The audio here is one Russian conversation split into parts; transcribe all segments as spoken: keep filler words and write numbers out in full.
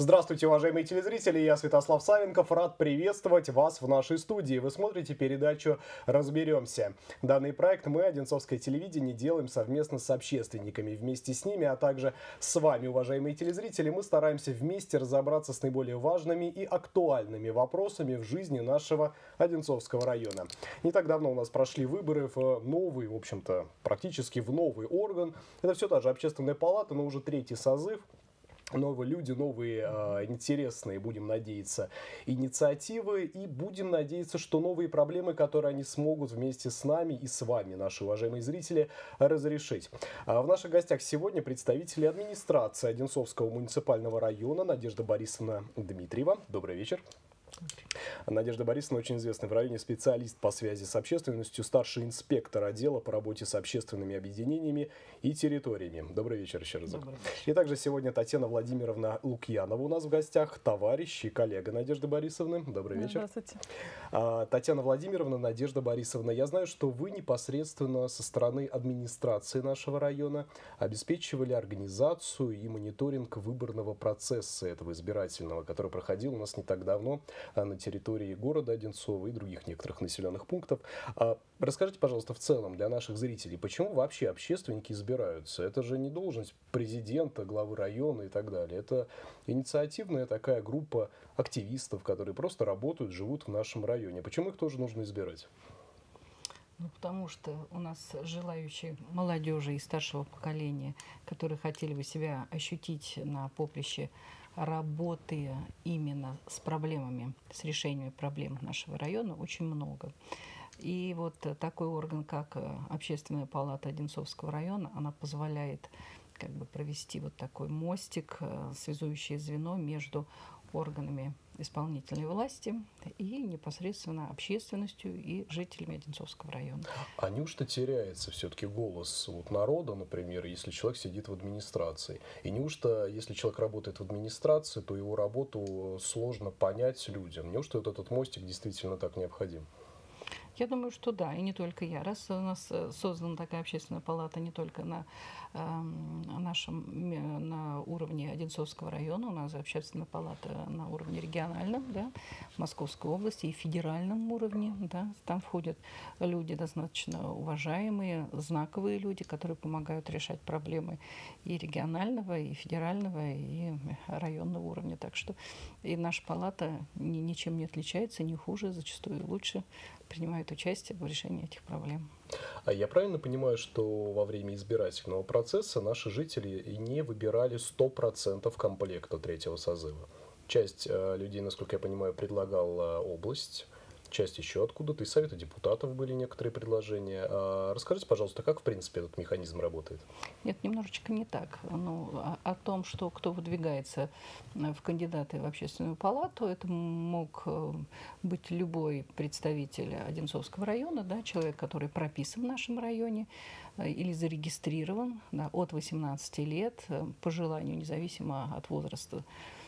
Здравствуйте, уважаемые телезрители, я Святослав Савенков, рад приветствовать вас в нашей студии. Вы смотрите передачу «Разберемся». Данный проект мы, Одинцовское телевидение, делаем совместно с общественниками. Вместе с ними, а также с вами, уважаемые телезрители, мы стараемся вместе разобраться с наиболее важными и актуальными вопросами в жизни нашего Одинцовского района. Не так давно у нас прошли выборы в новый, в общем-то, практически в новый орган. Это все та же общественная палата, но уже третий созыв. Новые люди, новые э, интересные, будем надеяться, инициативы. И будем надеяться, что новые проблемы, которые они смогут вместе с нами и с вами, наши уважаемые зрители, разрешить. А в наших гостях сегодня представители администрации Одинцовского муниципального района Надежда Борисовна Дмитриева. Добрый вечер. Надежда Борисовна очень известный в районе специалист по связи с общественностью, старший инспектор отдела по работе с общественными объединениями и территориями. Добрый вечер еще раз. И также сегодня Татьяна Владимировна Лукьянова у нас в гостях, товарищ и коллега Надежды Борисовны. Добрый вечер. Здравствуйте. А, Татьяна Владимировна, Надежда Борисовна, я знаю, что вы непосредственно со стороны администрации нашего района обеспечивали организацию и мониторинг выборного процесса этого избирательного, который проходил у нас не так давно на территории города Одинцова и других некоторых населенных пунктов. Расскажите, пожалуйста, в целом для наших зрителей, почему вообще общественники избираются? Это же не должность президента, главы района и так далее. Это инициативная такая группа активистов, которые просто работают, живут в нашем районе. Почему их тоже нужно избирать? Ну, потому что у нас желающие молодежи и старшего поколения, которые хотели бы себя ощутить на поприще работы именно с проблемами, с решениями проблем нашего района, очень много. И вот такой орган, как Общественная палата Одинцовского района, она позволяет как бы провести вот такой мостик, связующее звено между органами исполнительной власти и непосредственно общественностью и жителями Одинцовского района. А неужто теряется все-таки голос вот народа, например, если человек сидит в администрации? И неужто, если человек работает в администрации, то его работу сложно понять людям? Неужто вот этот мостик действительно так необходим? Я думаю, что да, и не только я. Раз у нас создана такая общественная палата не только на э, нашем на уровне Одинцовского района, у нас общественная палата на уровне региональном, да, Московской области и федеральном уровне, да, там входят люди достаточно уважаемые, знаковые люди, которые помогают решать проблемы и регионального, и федерального, и районного уровня. Так что и наша палата ни, ничем не отличается, не хуже, зачастую лучше принимают участие в решении этих проблем. А я правильно понимаю, что во время избирательного процесса наши жители не выбирали сто процентов комплекта третьего созыва? Часть э, людей, насколько я понимаю, предлагала область, часть еще откуда-то, из Совета депутатов были некоторые предложения. А расскажите, пожалуйста, как в принципе этот механизм работает? Нет, немножечко не так. Ну, о, о том, что кто выдвигается в кандидаты в общественную палату, это мог быть любой представитель Одинцовского района, да, человек, который прописан в нашем районе или зарегистрирован, да, от восемнадцати лет, по желанию, независимо от возраста.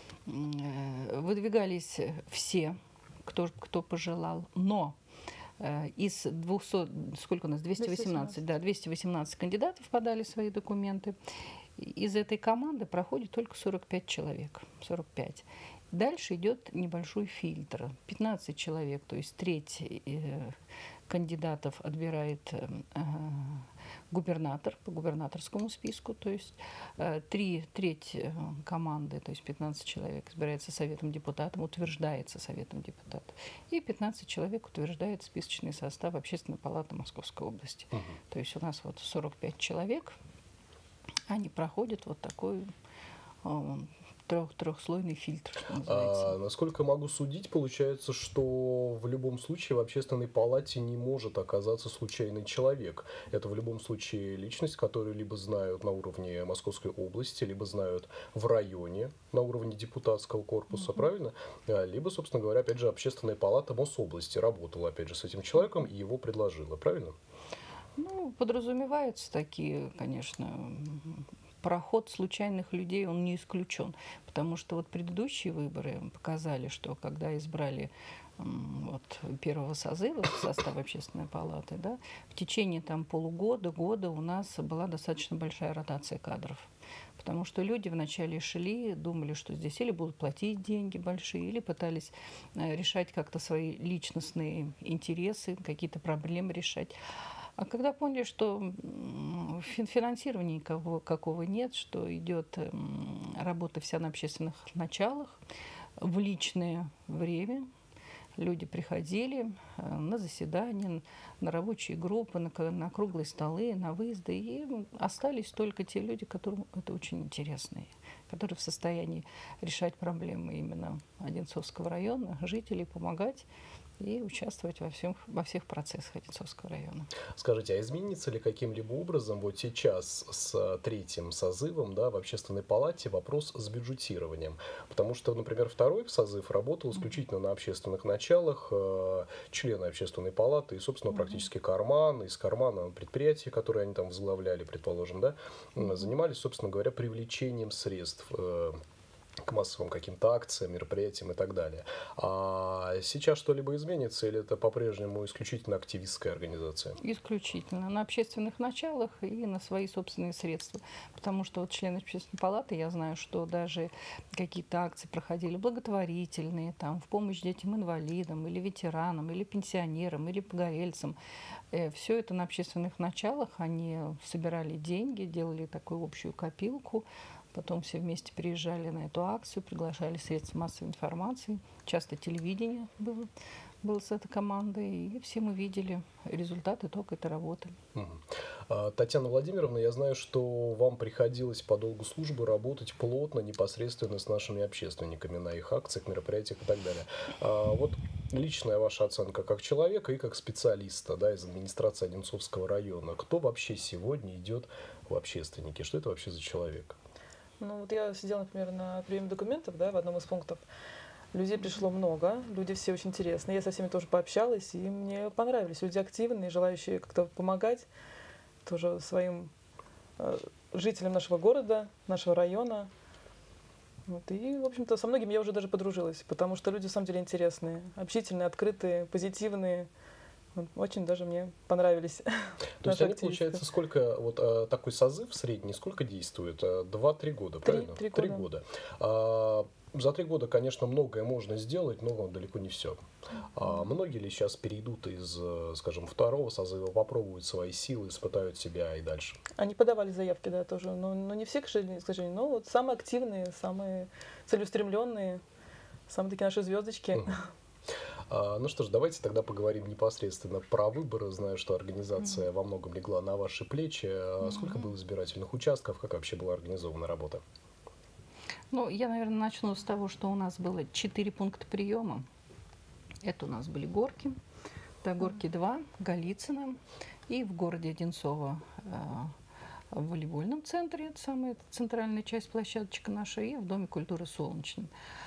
Выдвигались все, Кто, кто пожелал, но э, из двухсот, сколько у нас, двести восемнадцать, да, двести восемнадцать кандидатов подали свои документы. Из этой команды проходит только сорок пять человек, сорок пять. Дальше идет небольшой фильтр, пятнадцать человек, то есть треть э, кандидатов отбирает э, губернатор по губернаторскому списку, то есть э, три, треть э, команды, то есть пятнадцать человек избирается Советом депутатов, утверждается Советом депутатов, и пятнадцать человек утверждает списочный состав Общественной палаты Московской области. Угу. То есть у нас вот сорок пять человек, они проходят вот такой э, трех, трехслойный фильтр, что называется. А, насколько могу судить, получается, что в любом случае в общественной палате не может оказаться случайный человек. Это в любом случае личность, которую либо знают на уровне Московской области, либо знают в районе на уровне депутатского корпуса, uh-huh. правильно? Либо, собственно говоря, опять же, общественная палата Мособласти работала, опять же, с этим человеком и его предложила, правильно? Ну, подразумеваются такие, конечно, проход случайных людей, он не исключен. Потому что вот предыдущие выборы показали, что когда избрали вот, первого созыва в состав Общественной палаты, да, в течение там, полугода, года у нас была достаточно большая ротация кадров. Потому что люди вначале шли, думали, что здесь или будут платить деньги большие, или пытались решать как-то свои личностные интересы, какие-то проблемы решать. А когда поняли, что финансирования никакого какого нет, что идет работа вся на общественных началах, в личное время, люди приходили на заседания, на рабочие группы, на, на круглые столы, на выезды, и остались только те люди, которым это очень интересно, которые в состоянии решать проблемы именно Одинцовского района, жителей, помогать и участвовать во, всем, во всех процессах Одинцовского района. Скажите, а изменится ли каким-либо образом вот сейчас с третьим созывом, да, в Общественной палате вопрос с бюджетированием? Потому что, например, второй созыв работал исключительно на общественных началах, э, члены Общественной палаты и, собственно, mm-hmm. практически карман, из кармана предприятия, которые они там возглавляли, предположим, да, mm-hmm. занимались, собственно говоря, привлечением средств э, к массовым каким-то акциям, мероприятиям и так далее. А сейчас что-либо изменится или это по-прежнему исключительно активистская организация? Исключительно. На общественных началах и на свои собственные средства. Потому что вот члены Общественной палаты, я знаю, что даже какие-то акции проходили благотворительные, там, в помощь детям-инвалидам, или ветеранам, или пенсионерам, или погорельцам. Э, все это на общественных началах. Они собирали деньги, делали такую общую копилку. Потом все вместе приезжали на эту акцию, приглашали средства массовой информации. Часто телевидение было, было с этой командой. И все мы видели результат, итог этой работы. Угу. Татьяна Владимировна, я знаю, что вам приходилось по долгу службы работать плотно, непосредственно с нашими общественниками на их акциях, мероприятиях и так далее. А вот личная ваша оценка как человека и как специалиста, да, из администрации Одинцовского района. Кто вообще сегодня идет в общественники? Что это вообще за человек? Ну, вот я сидела, например, на приеме документов, да, в одном из пунктов. Людей пришло много, люди все очень интересные. Я со всеми тоже пообщалась, и мне понравились. Люди активные, желающие как-то помогать тоже своим э, жителям нашего города, нашего района. Вот. И, в общем-то, со многими я уже даже подружилась, потому что люди, на самом деле, интересные, общительные, открытые, позитивные. Очень даже мне понравились. То есть они, получается, сколько, вот а, такой созыв средний, сколько действует? Два-три года, правильно? Три, три года. года. А, за три года, конечно, многое можно сделать, но далеко не все. А многие ли сейчас перейдут из, скажем, второго созыва, попробуют свои силы, испытают себя и дальше? Они подавали заявки, да, тоже. Но, но не все, к сожалению, но вот самые активные, самые целеустремленные, самые такие наши звездочки. Угу. Ну что ж, давайте тогда поговорим непосредственно про выборы. Знаю, что организация mm-hmm. во многом легла на ваши плечи. Mm-hmm. Сколько было избирательных участков? Как вообще была организована работа? Ну, я, наверное, начну с того, что у нас было четыре пункта приема. Это у нас были Горки, да, Горки два, Голицыно и в городе Одинцово в волейбольном центре, это самая центральная часть площадочка наша, и в Доме культуры Солнечном.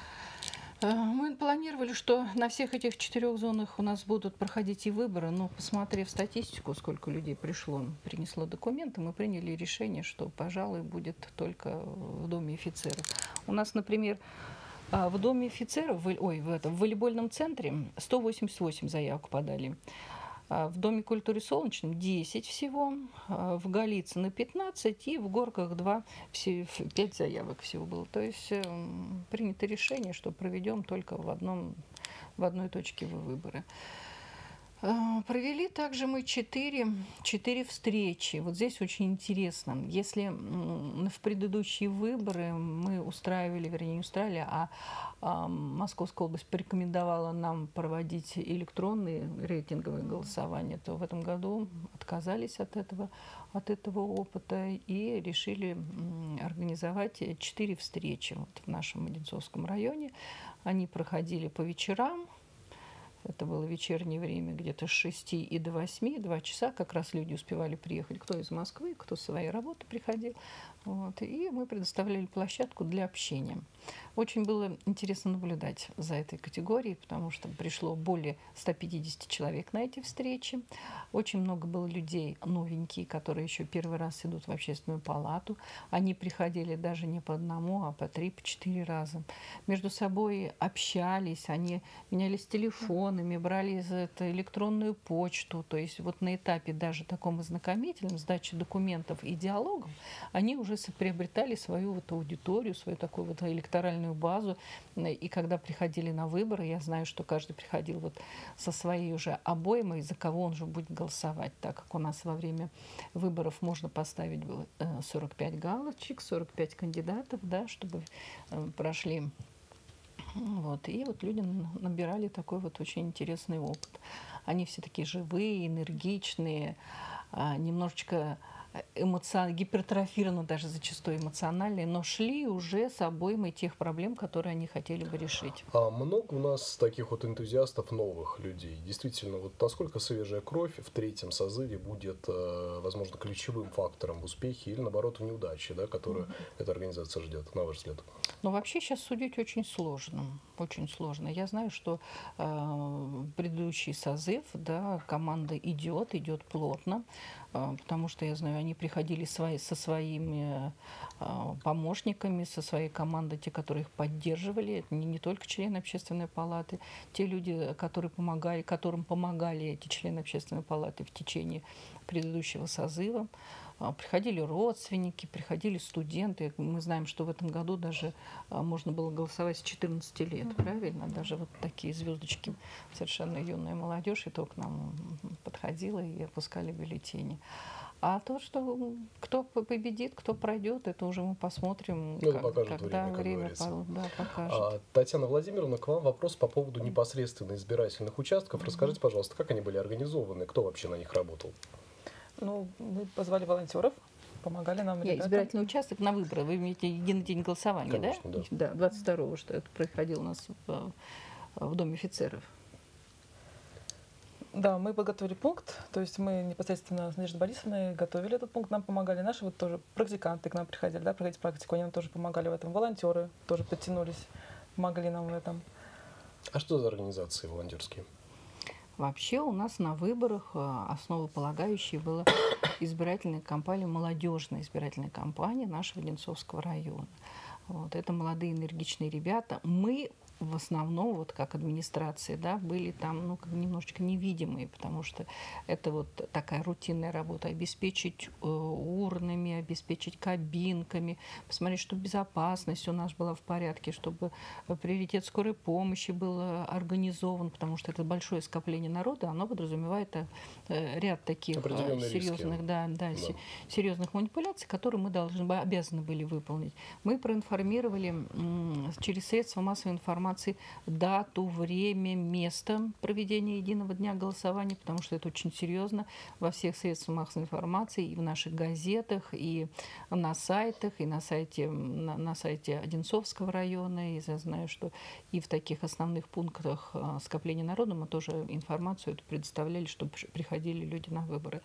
Мы планировали, что на всех этих четырех зонах у нас будут проходить и выборы, но, посмотрев статистику, сколько людей пришло, принесло документы, мы приняли решение, что, пожалуй, будет только в Доме офицеров. У нас, например, в Доме офицеров, ой, в, этом, в волейбольном центре сто восемьдесят восемь заявок подали. В Доме культуры Солнечном десять всего, в Голицыно пятнадцать и в Горках два, пять заявок всего было. То есть э, принято решение, что проведем только в, одном, в одной точке выборы. Э, провели также мы четыре, четыре встречи. Вот здесь очень интересно. Если м, в предыдущие выборы мы устраивали, вернее не устраивали, а Московская область порекомендовала нам проводить электронные рейтинговые голосования, то в этом году отказались от этого, от этого опыта и решили организовать четыре встречи вот в нашем Одинцовском районе. Они проходили по вечерам. Это было вечернее время, где-то с шести и до восьми, два часа. Как раз люди успевали приехать, кто из Москвы, кто с своей работы приходил. Вот, и мы предоставляли площадку для общения. Очень было интересно наблюдать за этой категорией, потому что пришло более ста пятидесяти человек на эти встречи. Очень много было людей новенькие, которые еще первый раз идут в общественную палату. Они приходили даже не по одному, а по три, по четыре раза. Между собой общались, они менялись телефонами, брали за это электронную почту. То есть вот на этапе даже таком ознакомительном, сдачи документов и диалогов, они уже приобретали свою вот аудиторию, свою такую вот электоральную базу. И когда приходили на выборы, я знаю, что каждый приходил вот со своей уже обоймой, за кого он же будет голосовать, так как у нас во время выборов можно поставить было сорок пять галочек, сорок пять кандидатов, да, чтобы прошли. Вот. И вот люди набирали такой вот очень интересный опыт. Они все такие живые, энергичные, немножечко эмоционально, гипертрофированы даже зачастую эмоциональные, но шли уже с обоймой тех проблем, которые они хотели бы решить. А много у нас таких вот энтузиастов, новых людей? Действительно, вот насколько свежая кровь в третьем созыве будет, возможно, ключевым фактором в успехе или, наоборот, в неудаче, да, которую mm-hmm. эта организация ждет, на ваш взгляд? Ну, вообще сейчас судить очень сложно, очень сложно. Я знаю, что э, предыдущий созыв, да, команда идет, идет плотно, э, потому что, я знаю, они приходили свои, со своими э, помощниками, со своей командой, те, которые их поддерживали. Это не, не только члены общественной палаты, те люди, которые помогали, которым помогали эти члены общественной палаты в течение предыдущего созыва. Приходили родственники, приходили студенты. Мы знаем, что в этом году даже можно было голосовать с четырнадцати лет, mm-hmm. правильно? Даже вот такие звездочки, совершенно юная молодежь, и то к нам подходила и опускали бюллетени. А то, что кто победит, кто пройдет, это уже мы посмотрим, ну, как, покажет когда время, как время да, покажет. А, Татьяна Владимировна, к вам вопрос по поводу непосредственно избирательных участков. Mm-hmm. Расскажите, пожалуйста, как они были организованы, кто вообще на них работал? Ну, мы позвали волонтеров, помогали нам. Я избирательный участок на выборы. Вы имеете единый день голосования, конечно, да? Да, да двадцать второго, что это происходило у нас в, в Доме офицеров. Да, мы подготовили пункт, то есть мы непосредственно с Надеждой Борисовной готовили этот пункт, нам помогали наши вот тоже практиканты к нам приходили, да, проходить практику, они нам тоже помогали в этом, волонтеры тоже подтянулись, помогли нам в этом. А что за организации волонтерские? Вообще у нас на выборах основополагающей была избирательная кампания, молодежная избирательная кампания нашего Одинцовского района. Вот, это молодые энергичные ребята. Мы в основном, вот как администрация, да, были там, ну, как немножечко невидимые, потому что это вот такая рутинная работа, обеспечить э, урнами, обеспечить кабинками, посмотреть, чтобы безопасность у нас была в порядке, чтобы приоритет скорой помощи был организован, потому что это большое скопление народа, оно подразумевает э, ряд таких э, серьезных, да, да, да. серьезных манипуляций, которые мы должны, обязаны были выполнить. Мы проинформировали м, через средства массовой информации дату, время, место проведения единого дня голосования, потому что это очень серьезно во всех средствах массовой информации, и в наших газетах, и на сайтах, и на сайте, на, на сайте Одинцовского района. И я знаю, что и в таких основных пунктах скопления народа мы тоже информацию эту предоставляли, чтобы приходили люди на выборы.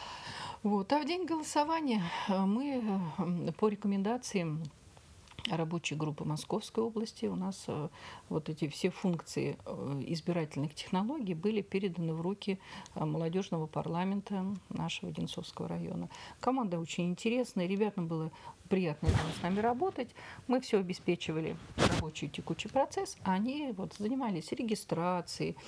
Вот. А в день голосования мы по рекомендациям рабочей группы Московской области у нас э, вот эти все функции э, избирательных технологий были переданы в руки э, молодежного парламента нашего Одинцовского района. Команда очень интересная, ребятам было приятно с нами работать. Мы все обеспечивали рабочий текучий процесс, а они вот занимались регистрацией,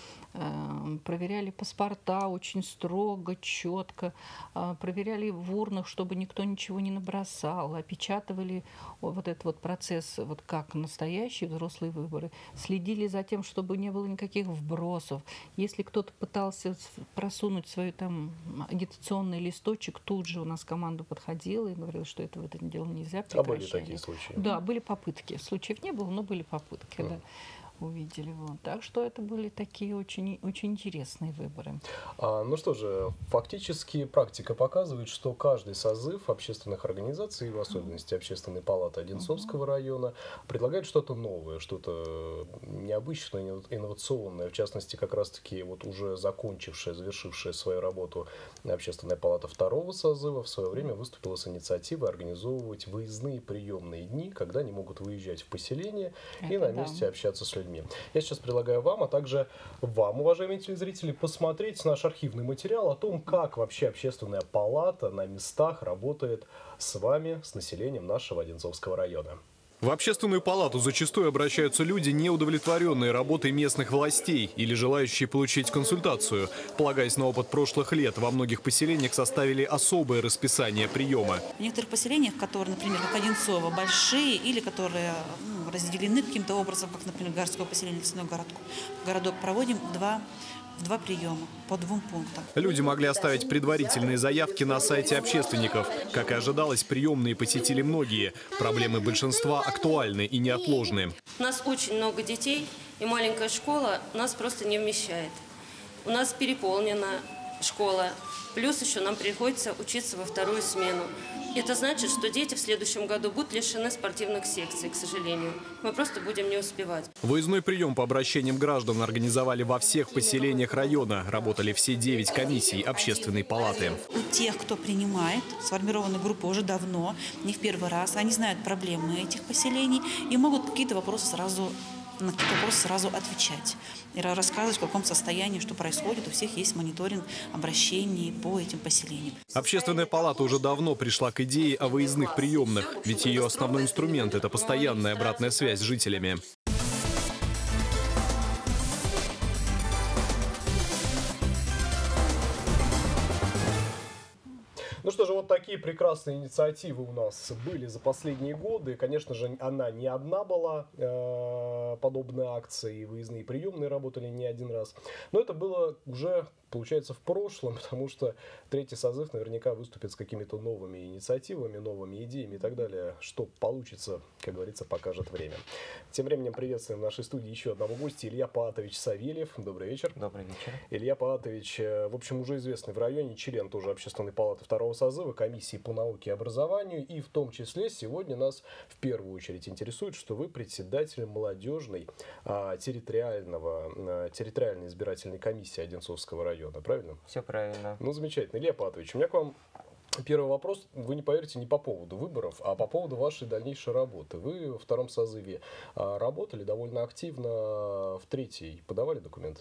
э, проверяли паспорта очень строго, четко, э, проверяли в урнах, чтобы никто ничего не набросал, опечатывали вот этот вот процесс, вот как настоящие взрослые выборы, следили за тем, чтобы не было никаких вбросов. Если кто-то пытался просунуть свой там агитационный листочек, тут же у нас команда подходила и говорила, что это вот это дело нельзя, а были такие случаи? Да, были попытки. Случаев не было, но были попытки, mm. да. увидели. Вот. Так что это были такие очень, очень интересные выборы. А, ну что же, фактически практика показывает, что каждый созыв общественных организаций, в особенности Общественной палаты Одинцовского района, предлагает что-то новое, что-то необычное, инновационное. В частности, как раз-таки вот уже закончившая, завершившая свою работу Общественная палата второго созыва в свое время выступила с инициативой организовывать выездные приемные дни, когда они могут выезжать в поселение Это и на да. месте общаться с людьми. Я сейчас предлагаю вам, а также вам, уважаемые телезрители, посмотреть наш архивный материал о том, как вообще Общественная палата на местах работает с вами, с населением нашего Одинцовского района. В Общественную палату зачастую обращаются люди, неудовлетворенные работой местных властей или желающие получить консультацию. Полагаясь на опыт прошлых лет, во многих поселениях составили особое расписание приема. В некоторых поселениях, которые, например, как Одинцово, большие или которые ну, разделены каким-то образом, как, например, городское поселение, лесной городок, городок проводим два в два приема по двум пунктам. Люди могли оставить предварительные заявки на сайте общественников. Как и ожидалось, приемные посетили многие. Проблемы большинства актуальны и неотложны. У нас очень много детей, и маленькая школа нас просто не вмещает. У нас переполнена школа, плюс еще нам приходится учиться во вторую смену. Это значит, что дети в следующем году будут лишены спортивных секций, к сожалению. Мы просто будем не успевать. Выездной прием по обращениям граждан организовали во всех поселениях района. Работали все девять комиссий Общественной палаты. У тех, кто принимает, сформированы группы уже давно, не в первый раз. Они знают проблемы этих поселений и могут какие-то вопросы сразу на какие-то вопросы сразу отвечать и рассказывать, в каком состоянии, что происходит. У всех есть мониторинг обращений по этим поселениям. Общественная палата уже давно пришла к идее о выездных приемных, ведь ее основной инструмент – это постоянная обратная связь с жителями. Ну что же, вот такие прекрасные инициативы у нас были за последние годы. Конечно же, она не одна была, э, подобные акции, выездные и приемные работали не один раз. Но это было уже, получается, в прошлом, потому что третий созыв наверняка выступит с какими-то новыми инициативами, новыми идеями и так далее. Что получится, как говорится, покажет время. Тем временем приветствуем в нашей студии еще одного гостя, Илья Паатович Савельев. Добрый вечер. Добрый вечер. Илья Паатович, в общем, уже известный в районе, член тоже Общественной палаты второго созыва, комиссии по науке и образованию. И в том числе сегодня нас в первую очередь интересует, что вы председатель молодежной а, территориального, а, территориальной избирательной комиссии Одинцовского района. Правильно? Все правильно. Ну, замечательно. Илья Паатович, у меня к вам первый вопрос. Вы не поверите, не по поводу выборов, а по поводу вашей дальнейшей работы. Вы во втором созыве а, работали довольно активно, в третий подавали документы?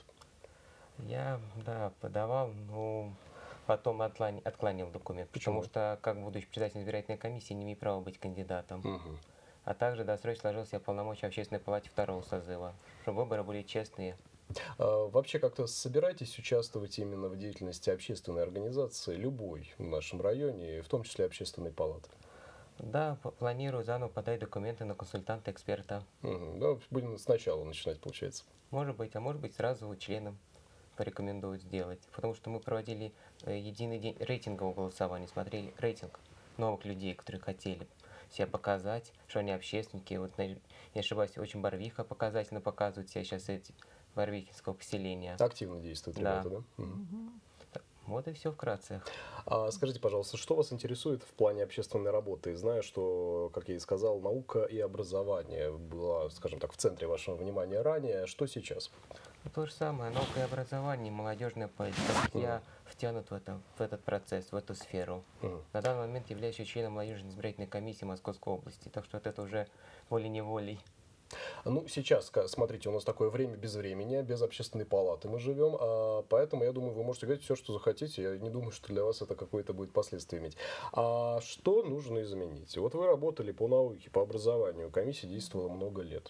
Я, да, подавал, но потом отклонил, отклонил документ. Почему? Потому что, как будущий председатель избирательной комиссии, не имею права быть кандидатом. Угу. А также досрочно сложился в полномочия Общественной палаты второго созыва, чтобы выборы были честные. А, вообще как-то собираетесь участвовать именно в деятельности общественной организации, любой в нашем районе, в том числе Общественной палаты? Да, планирую заново подать документы на консультанта-эксперта. Угу. Да, будем сначала начинать, получается. Может быть, а может быть сразу членам порекомендуют сделать. Потому что мы проводили единый день рейтингового голосования, смотрели рейтинг новых людей, которые хотели себя показать, что они общественники. Вот, не ошибаюсь, очень Барвиха показательно показывают себя сейчас эти барвихинского поселения. Активно действуют Да. ребята, да? Угу. Вот и все вкратце. А скажите, пожалуйста, что вас интересует в плане общественной работы? Знаю, что, как я и сказал, наука и образование была, скажем так, в центре вашего внимания ранее. Что сейчас? Ну, то же самое, наука и образование, молодежная политика. Я втянут в, это, в этот процесс, в эту сферу. Угу. На данный момент являюсь членом молодежной избирательной комиссии Московской области, так что вот это уже волей-неволей. Ну, сейчас, смотрите, у нас такое время без времени, без общественной палаты мы живем, а поэтому, я думаю, вы можете говорить все, что захотите. Я не думаю, что для вас это какое-то будет последствие иметь. А что нужно изменить? Вот вы работали по науке, по образованию, комиссия действовала много лет.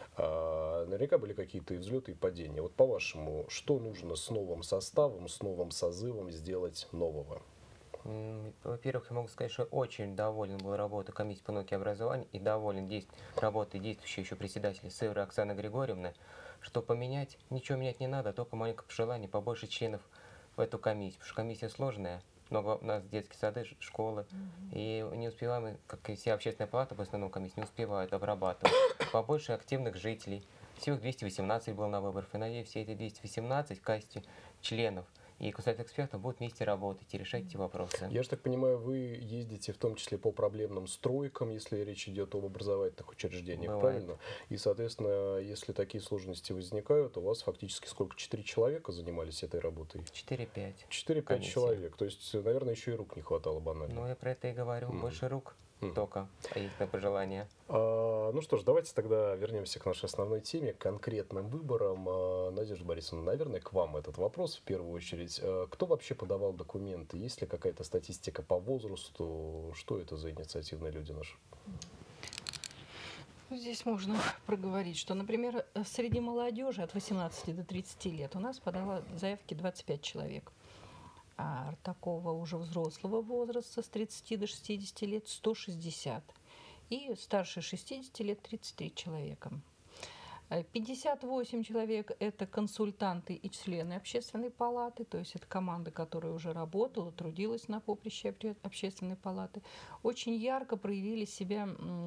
А, наверняка были какие-то и взлеты, и падения. Вот по-вашему, что нужно с новым составом, с новым созывом сделать нового? Во-первых, я могу сказать, что очень доволен был работой комиссии по науке и образованию и доволен действ... работой действующей еще председателя Сыворы Оксаны Григорьевны, что поменять, ничего менять не надо, только маленькое пожелание, побольше членов в эту комиссию, потому что комиссия сложная, много у нас детские сады, школы, mm-hmm. и не успеваем, как и все общественные палаты, в основном комиссии не успевают обрабатывать. Побольше активных жителей, Всего двести восемнадцать было на выборах. И надеюсь, все эти двести восемнадцать в качестве членов и консультантов экспертов будут вместе работать и решать эти вопросы. Я же так понимаю, вы ездите в том числе по проблемным стройкам, если речь идет об образовательных учреждениях, Бывает. правильно? И, соответственно, если такие сложности возникают, у вас фактически сколько? Четыре человека занимались этой работой? четыре-пять. Четыре-пять человек. То есть, наверное, еще и рук не хватало банально. Ну, я про это и говорю. Mm. Больше рук mm. только, а есть на пожелание. А, ну что ж, давайте тогда вернемся к нашей основной теме, к конкретным выборам. А, Надежда Борисовна, наверное, к вам этот вопрос в первую очередь. А, кто вообще подавал документы? Есть ли какая-то статистика по возрасту? Что это за инициативные люди наши? Здесь можно проговорить, что, например, среди молодежи от восемнадцати до тридцати лет у нас подало заявки двадцать пять человек. А такого уже взрослого возраста с тридцати до шестидесяти лет сто шестьдесят. И старше шестидесяти лет тридцать три человека. пятьдесят восемь человек – это консультанты и члены общественной палаты, то есть это команда, которая уже работала, трудилась на поприще общественной палаты. Очень ярко проявили себя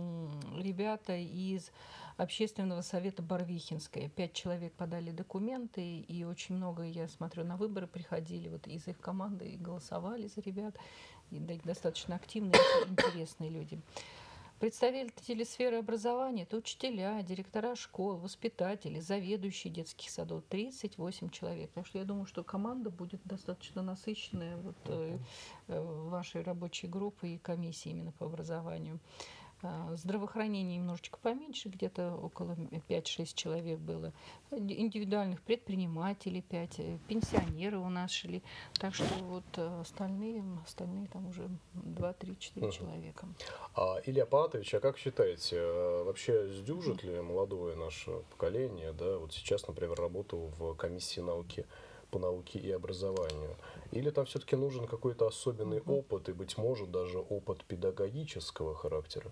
ребята из общественного совета Барвихинская. Пять человек подали документы, и очень много, я смотрю, на выборы приходили вот из их команды и голосовали за ребят. И достаточно активные, интересные люди. Представители сферы образования – это учителя, директора школ, воспитатели, заведующие детских садов. тридцать восемь человек. Так что я думаю, что команда будет достаточно насыщенная вот, э, вашей рабочей группы и комиссии именно по образованию. Здравоохранение немножечко поменьше, где-то около пяти-шести человек было. Индивидуальных предпринимателей пять, пенсионеры у нас шли. Так что вот остальные, остальные там уже два-три-четыре угу. человека. А, Илья Панатович, а как считаете, вообще сдюжит ли молодое наше поколение, да, вот сейчас, например, работу в комиссии науки по науке и образованию? Или там все-таки нужен какой-то особенный угу. опыт и, быть может, даже опыт педагогического характера?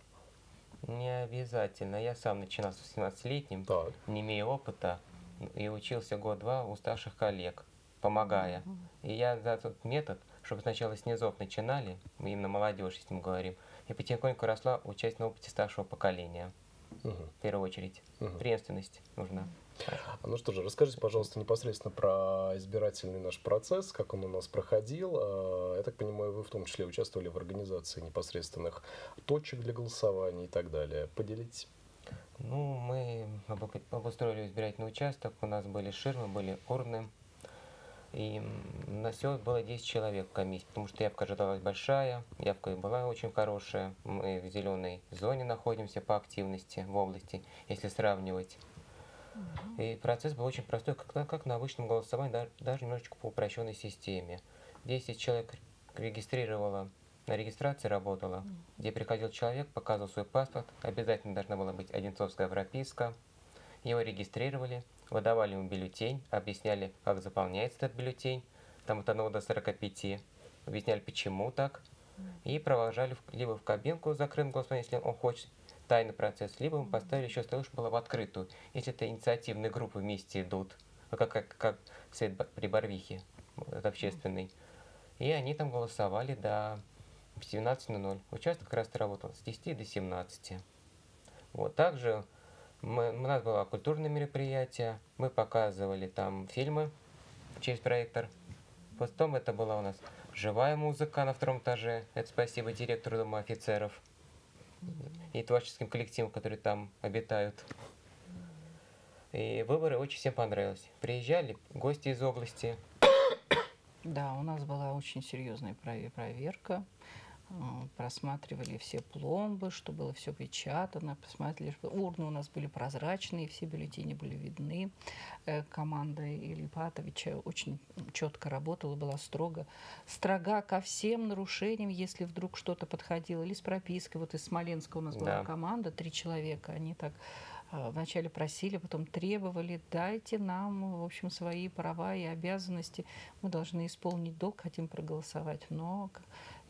Не обязательно. Я сам начинал с восемнадцатилетним, так. не имея опыта, и учился год-два у старших коллег, помогая. Mm-hmm. И я за тот метод, чтобы сначала с низов начинали, мы именно молодежь, если мы говорим, и потихоньку росла участь на опыте старшего поколения. Mm-hmm. В первую очередь. Mm-hmm. Преемственность нужна. Ну что же, расскажите, пожалуйста, непосредственно про избирательный наш процесс, как он у нас проходил. Я так понимаю, вы в том числе участвовали в организации непосредственных точек для голосования и так далее. Поделитесь. Ну, мы обустроили избирательный участок, у нас были ширмы, были урны. И на всего было десять человек в комиссии, потому что явка ожидалась большая, явка была очень хорошая. Мы в зеленой зоне находимся по активности в области, если сравнивать. И процесс был очень простой, как, как на обычном голосовании, даже, даже немножечко по упрощенной системе. десять человек регистрировало, на регистрации работало, где приходил человек, показывал свой паспорт, обязательно должна была быть одинцовская прописка. Его регистрировали, выдавали ему бюллетень, объясняли, как заполняется этот бюллетень, там от одного до сорока пяти, объясняли, почему так, и провожали либо в кабинку с закрытым голосованием, если он хочет, тайный процесс, либо мы поставили еще стол, чтобы было в открытую. Если это инициативные группы вместе идут, как, как, как совет при Барвихе, это общественный, и они там голосовали до семнадцати ноль-ноль. Участок как раз работал с десяти до семнадцати. Вот. Также мы, у нас было культурное мероприятие, мы показывали там фильмы через проектор. Потом это была у нас живая музыка на втором этаже, это спасибо директору Дома офицеров и творческим коллективам, которые там обитают. И выборы очень всем понравились. Приезжали гости из области. Да, у нас была очень серьезная проверка. Просматривали все пломбы, что было все печатано, посмотрели, что урны у нас были прозрачные, все бюллетени были видны. Команда Ильи Панатовича очень четко работала, была строго, строга ко всем нарушениям, если вдруг что-то подходило, или с пропиской. Вот из Смоленска у нас была да. команда, три человека, они так вначале просили, потом требовали, дайте нам, в общем, свои права и обязанности, мы должны исполнить долг, хотим проголосовать, но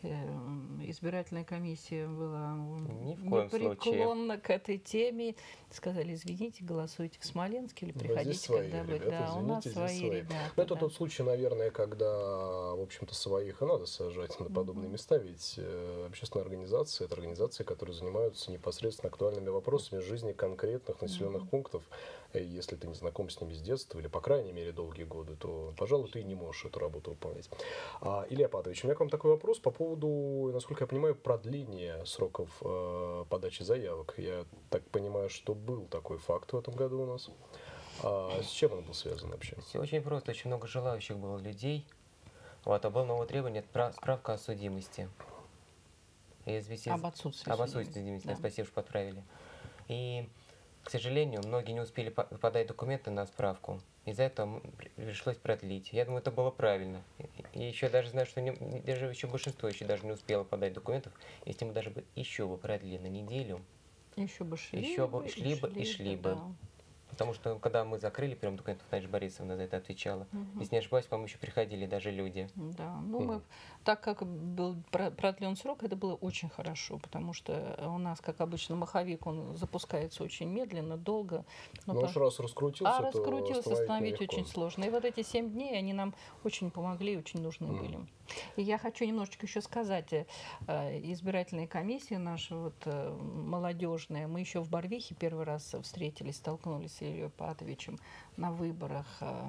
избирательная комиссия была Ни в коем непреклонна к этой теме. Сказали, извините, голосуйте в Смоленске или приходите, свои, когда вы. Ребята, Да, извините, у нас здесь свои, свои. ребята. Но это да. тот случай, наверное, когда, в общем-то, своих и надо сажать на подобные mm-hmm. места, ведь э, общественные организации — это организации, которые занимаются непосредственно актуальными вопросами жизни конкретных населенных mm-hmm. пунктов. И если ты не знаком с ними с детства или, по крайней мере, долгие годы, то, пожалуй, ты и не можешь эту работу выполнять. А, Илья Патович, у меня к вам такой вопрос по поводу, насколько я понимаю, продления сроков э, подачи заявок. Я так понимаю, что был такой факт в этом году у нас. А с чем он был связан вообще? Все очень просто, очень много желающих было людей. Вот, а было новое требование, справка о судимости. Известие... Об отсутствии Об отсутствии судимости, да. Спасибо, что подправили. И, к сожалению, многие не успели подать документы на справку. Из-за этого пришлось продлить. Я думаю, это было правильно. И еще даже знаю, что не, даже еще большинство еще даже не успело подать документов. Если мы даже бы еще бы продлили на неделю, еще бы шли, еще бы, бы шли, бы и шли бы. Да. Потому что, когда мы закрыли прием документов, Надежда Борисовна за это отвечала. Угу. Если не ошибаюсь, по-моему, еще приходили даже люди. Да, ну угу. мы, так как был продлен срок, это было очень хорошо, потому что у нас, как обычно, маховик, он запускается очень медленно, долго. Но, но уж раз раскрутился, а раскрутился, остановить легко. очень сложно. И вот эти семь дней, они нам очень помогли, очень нужны угу. были. И я хочу немножечко еще сказать, избирательная комиссия наша вот молодежная, мы еще в Барвихе первый раз встретились, столкнулись с Ильей Патовичем на выборах.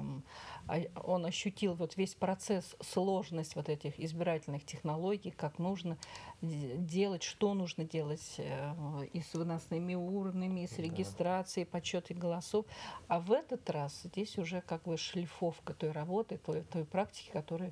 Он ощутил вот весь процесс, сложность вот этих избирательных технологий, как нужно делать, что нужно делать и с выносными урнами, и с регистрацией, подсчетой голосов. А в этот раз здесь уже как бы шлифовка той работы, той, той практики, которую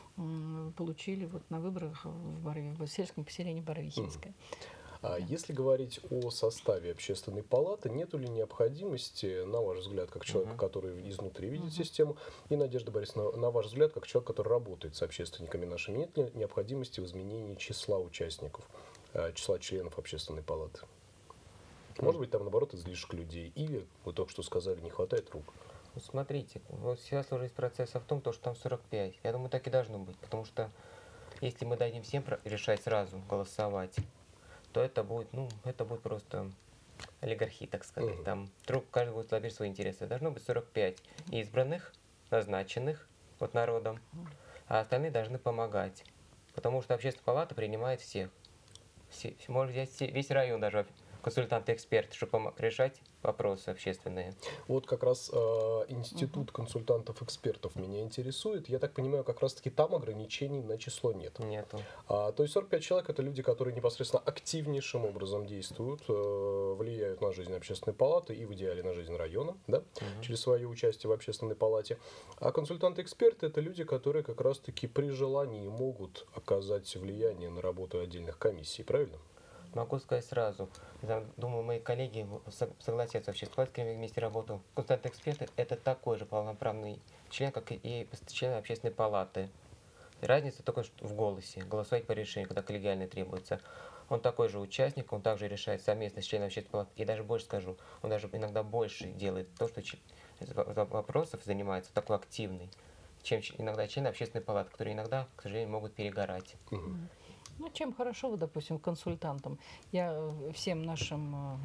получили вот на выборах в, Барви, в сельском поселении Барвихинское. А если говорить о составе общественной палаты, нету ли необходимости, на ваш взгляд, как человека, uh-huh. который изнутри видит uh-huh. систему, и, Надежда Борисовна, на ваш взгляд, как человек, который работает с общественниками нашими, нет ли необходимости в изменении числа участников, числа членов общественной палаты? Может быть, там, наоборот, излишек людей, или, вы только что сказали, не хватает рук? Смотрите, вот сейчас сложность процесса в том, что там сорок пять. Я думаю, так и должно быть, потому что если мы дадим всем решать сразу, голосовать, то это будет, ну, это будет просто олигархия, так сказать. Uh-huh. Там вдруг каждый будет лоббировать свои интересы. Должно быть сорок пять избранных, назначенных вот народом, а остальные должны помогать, потому что общественная палата принимает всех. Все, может взять весь район даже консультанты-эксперты, чтобы решать вопросы общественные. Вот как раз э, институт uh-huh. консультантов-экспертов меня интересует. Я так понимаю, как раз-таки там ограничений на число нет. Нету. А, то есть сорок пять человек — это люди, которые непосредственно активнейшим образом действуют, э, влияют на жизнь общественной палаты и в идеале на жизнь района, да, uh-huh. через свое участие в общественной палате. А консультанты-эксперты — это люди, которые как раз-таки при желании могут оказать влияние на работу отдельных комиссий, правильно? Могу сказать сразу, думаю, мои коллеги согласятся вообще, с которыми вместе работал. Консультант-эксперт – это такой же полноправный член, как и член общественной палаты. Разница только в голосе, голосовать по решению, когда коллегиально требуется. Он такой же участник, он также решает совместно с членом общественной палаты. И даже больше скажу, он даже иногда больше делает то, что вопросов занимается такой активный, чем иногда члены общественной палаты, которые иногда, к сожалению, могут перегорать. Ну, чем хорошо вы, допустим, консультантам. Я всем нашим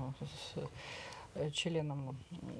членам,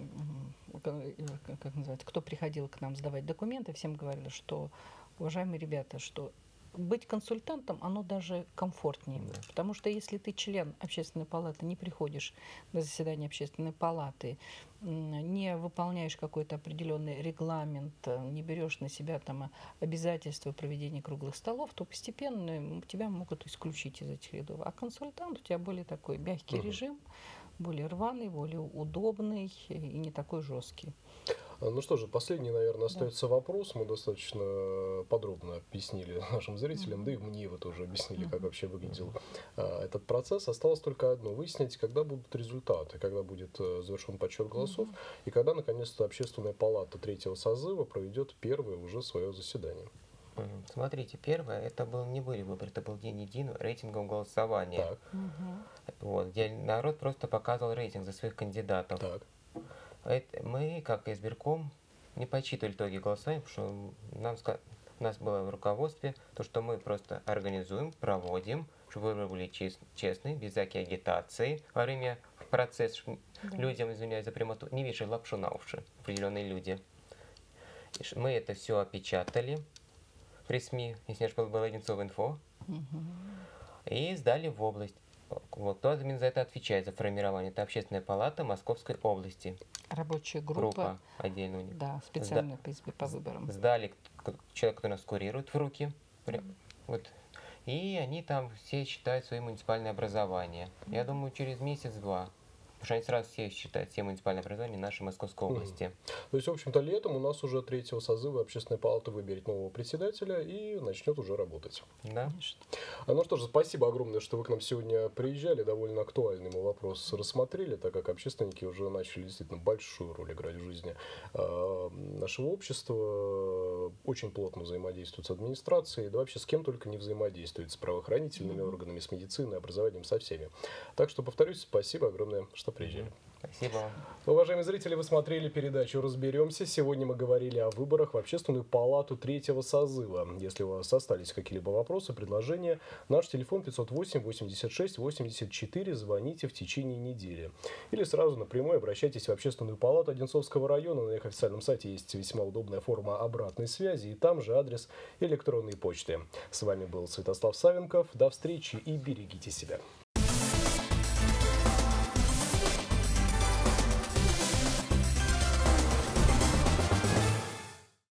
как называется, кто приходил к нам сдавать документы, всем говорили, что, уважаемые ребята, что быть консультантом, оно даже комфортнее. Да. Потому что если ты член общественной палаты, не приходишь на заседание общественной палаты, не выполняешь какой-то определенный регламент, не берешь на себя там обязательства проведения круглых столов, то постепенно тебя могут исключить из этих рядов. А консультант у тебя более такой мягкий угу. режим, более рваный, более удобный и не такой жесткий. Ну что же, последний, наверное, остается да. вопрос. Мы достаточно подробно объяснили нашим зрителям, mm-hmm. да и мне вы тоже объяснили, как вообще выглядел а, этот процесс. Осталось только одно — выяснить, когда будут результаты, когда будет а, завершен подсчет голосов, mm-hmm. и когда, наконец-то, общественная палата третьего созыва проведет первое уже свое заседание. Смотрите, первое, это был не были выборы, это был день единого рейтингового голосования. Так. Mm-hmm. Вот, где народ просто показывал рейтинг за своих кандидатов. Так. Мы, как избирком, не подсчитывали итоги голосования, потому что нам у нас было в руководстве, то, что мы просто организуем, проводим, чтобы выборы были чест, честные, без всякой агитации во время процесса, чтобы да. людям, извиняюсь за прямоту, не вешали лапшу на уши определенные люди. Мы это все опечатали при СМИ, если не ошибаюсь, было Одинцово.Инфо, угу. и сдали в область. Вот, кто именно за это отвечает, за формирование? Это Общественная палата Московской области. Рабочая группа. Группа отдельно у них. Да, специальная Сда по выборам. Сдали человека, который нас курирует, в руки. Mm. Вот. И они там все считают свои муниципальные образования. Mm. Я думаю, через месяц-два. Потому что они сразу все считают все муниципальные образования нашей Московской области. Mm. То есть, в общем-то, летом у нас уже третьего созыва Общественная палата выберет нового председателя и начнет уже работать. Да. А ну что же, спасибо огромное, что вы к нам сегодня приезжали. Довольно актуальный мы вопрос рассмотрели, так как общественники уже начали действительно большую роль играть в жизни э, нашего общества. Очень плотно взаимодействуют с администрацией, да вообще с кем только не взаимодействуют, с правоохранительными mm-hmm. органами, с медициной, образованием, со всеми. Так что, повторюсь, спасибо огромное, что приезжали. Спасибо. Уважаемые зрители, вы смотрели передачу «Разберемся». Сегодня мы говорили о выборах в Общественную палату третьего созыва. Если у вас остались какие-либо вопросы, предложения, наш телефон пятьсот восемь восемьдесят шесть восемьдесят четыре, звоните в течение недели. Или сразу напрямую обращайтесь в Общественную палату Одинцовского района. На их официальном сайте есть весьма удобная форма обратной связи, и там же адрес электронной почты. С вами был Святослав Савенков. До встречи и берегите себя.